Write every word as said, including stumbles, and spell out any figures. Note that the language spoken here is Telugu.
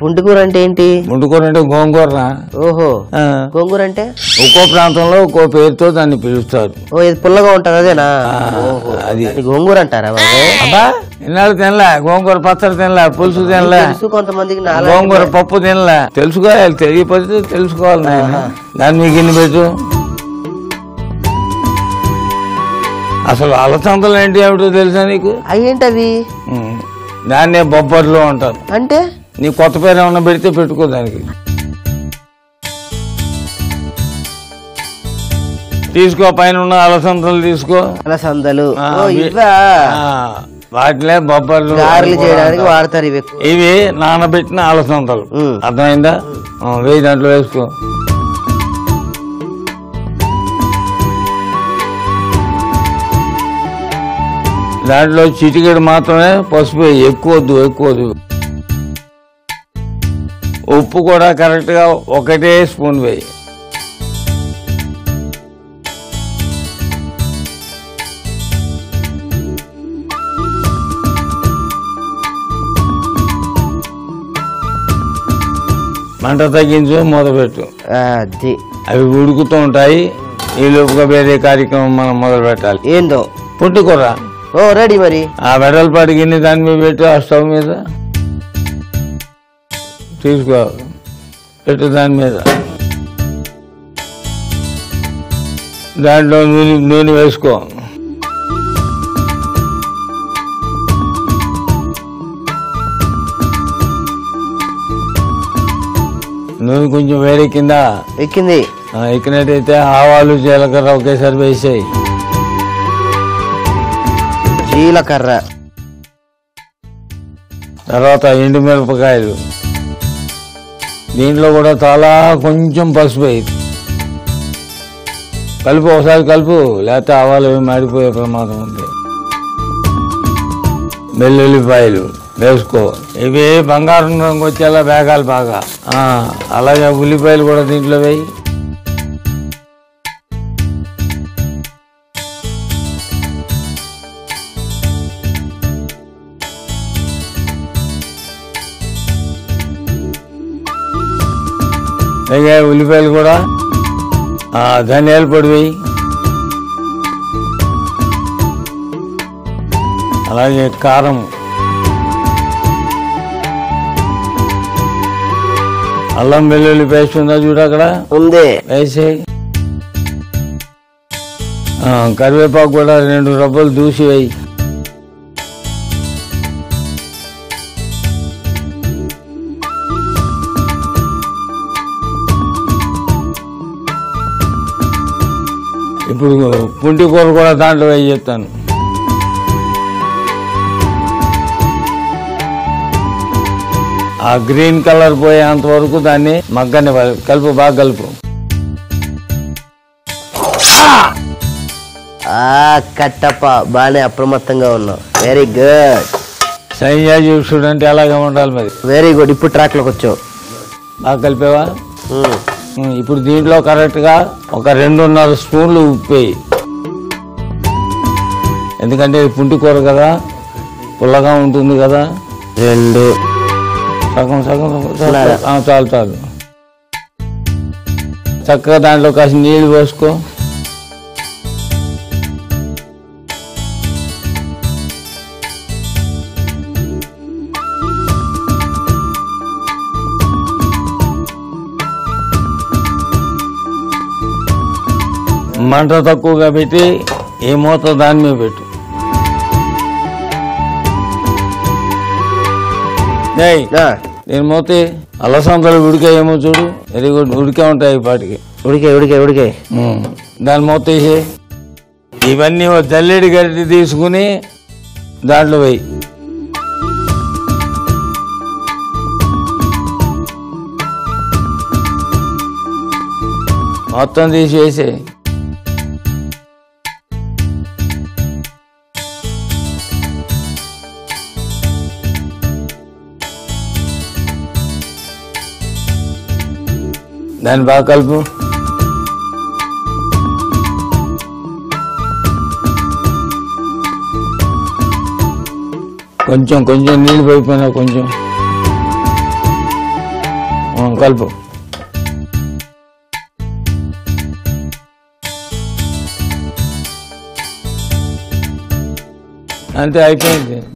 పుంటికూర అంటే ఏంటి? పుంటికూర అంటే గోంగూర. ఓహో, గోంగూర అంటే ఒక్కో ప్రాంతంలో ఒక్కో పేరుతో దాన్ని పిలుస్తారు. ఓ ఇది పుల్లగా ఉంటది అదేనా? అది గోంగూర అంటారా? అబ్బా ఇన్నాళ్ళు తినలే గోంగూర పచ్చడి తినలే, పులుసు తినలే, కొంతమందికి గోంగూర పప్పు తినలే. తెలుసుకోవాలి, తెలియకపోతే తెలుసుకోవాలి నాయన. దాన్ని మీకు ఇన్ని పెట్టు. అసలు అలసందలు ఏంటి ఏమిటో తెలుసా నీకు? అయ్యేంటవి? దాన్నే బొబ్బర్లు అంటారు. అంటే నీ కొత్త పేరు ఏమన్నా పెడితే పెట్టుకో దానికి. తీసుకో, పైన ఉన్న అలసందలు తీసుకో. అలసందలు వాటిలే బొబ్బర్లు చేయడానికి వాడతారు. ఇవి ఇవి నానబెట్టిన అలసందలు. అర్థమైందా? వెయ్యి దాంట్లో వేసుకో. దాంట్లో చిటికెడు మాత్రమే పసుపు, ఎక్కువ వద్దు ఎక్కువ వద్దు. ఉప్పు కూడా కరెక్ట్ గా ఒకటే స్పూన్ వేయి. మంట తగ్గించు, మొదలుపెట్టు. అవి ఉడుకుతూ ఉంటాయి. ఈ లోపుగా వేరే కార్యక్రమం మనం మొదలు పెట్టాలి. ఏందో? పుంటికూర. ఓ రెడీ. మరి ఆ వెడల్పాటి గిన్నె దాని మీద పెట్టు, ఆ స్టవ్ మీద తీసుకో, పెట్టు దాని మీద. దాంట్లో నూనె నూనె వేసుకో. నూనె కొంచెం వేడెక్కిందా? ఎక్కింది. ఎక్కినట్టయితే ఆవాలు జీలకర్ర ఒకేసారి వేసేయి. జీలకర్ర తర్వాత ఎండుమిరపకాయలు. దీంట్లో కూడా చాలా కొంచెం పసుపు వేయి. కలుపు, ఒకసారి కలుపు, లేకపోతే ఆవాలు ఏమి మాడిపోయే ప్రమాదం ఉంది. వెల్లుల్లిపాయలు వేసుకో. ఇవి బంగారం రంగు వచ్చేలా వేగాలి బాగా. అలాగే ఉల్లిపాయలు కూడా దీంట్లో వేయి. అలాగే ఉల్లిపాయలు కూడా. ధనియాల పొడి వేయి. అలాగే కారం, అల్లం వెల్లుల్లి పేస్ట్ ఉందా చూడు, అక్కడ ఉంది, వేసేయి. కరివేపాకు కూడా రెండు రబ్బలు దూసి వేయి. ఇప్పుడు పుంటి కూర కూడా దాంట్లో వేయి చెప్తాను. ఆ గ్రీన్ కలర్ పోయేంత వరకు దాన్ని మగ్గని కలుపు, బాగా కలుపు. కట్టప్ప బాగానే అప్రమత్తంగా ఉన్నావు. Very good. సైన్యాజీక్షుడు అంటే అలాగే ఉండాలి మరి. Very good. ఇప్పుడు ట్రాక్ లోకి వచ్చావు. బాగా కలిపేవా? ఇప్పుడు దీంట్లో కరెక్ట్ గా ఒక రెండున్నర స్పూన్లు ఉప్పు వేయి. ఎందుకంటే పుంటి కూర కదా, పుల్లగా ఉంటుంది కదా. రెండు సగం సగం చాలు చాలు. చక్కగా దాంట్లో కాసి నీళ్ళు పోసుకో. మంట తక్కువగా పెట్టి ఏ మూత దాని మీద పెట్టు. నేను మూత అలసందలు ఉడికాయేమో చూడు. Very good. ఉడికే ఉంటాయి పాటికి. ఉడికే ఉడికే ఉడికే దాని మూత వేసి ఇవన్నీ జల్లెడి గడ్డి తీసుకుని దాంట్లో వేయి. మొత్తం తీసి వేసే. దాన్ని బాగా కలుపు. కొంచెం కొంచెం నీళ్ళు పోయిపోయినా కొంచెం కలుపు అంతే అయిపోయింది.